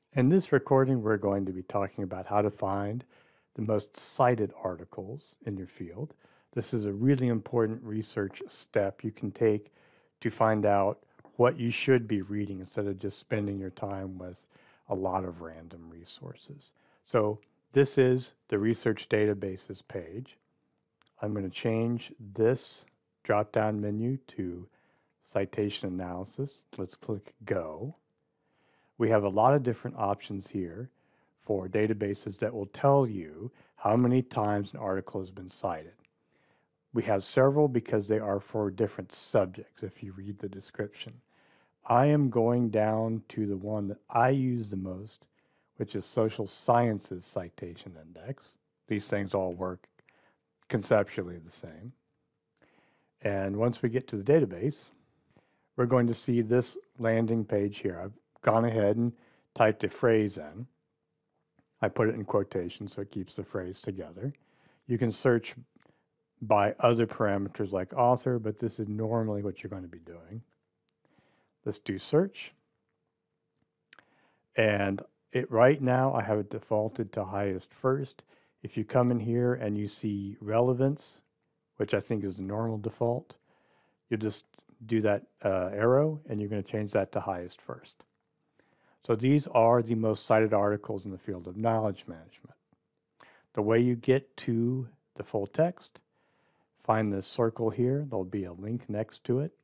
In this recording, we're going to be talking about how to find the most cited articles in your field. This is a really important research step you can take to find out what you should be reading instead of just spending your time with a lot of random resources. So this is the research databases page. I'm going to change this drop-down menu to citation analysis. Let's click go. We have a lot of different options here for databases that will tell you how many times an article has been cited. We have several because they are for different subjects if you read the description. I am going down to the one that I use the most, which is Social Sciences Citation Index. These things all work conceptually the same. And once we get to the database, we're going to see this landing page here. I've gone ahead and typed a phrase in. I put it in quotations so it keeps the phrase together. You can search by other parameters like author, but this is normally what you're going to be doing. Let's do search. And right now I have it defaulted to highest first. If you come in here and you see relevance, which I think is the normal default, you just do that arrow and you're going to change that to highest first. So these are the most cited articles in the field of knowledge management. The way you get to the full text, find this circle here. There'll be a link next to it.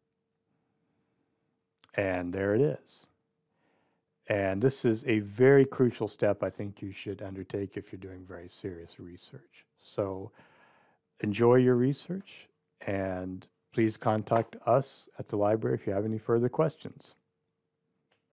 And there it is. And this is a very crucial step I think you should undertake if you're doing very serious research. So enjoy your research and please contact us at the library if you have any further questions.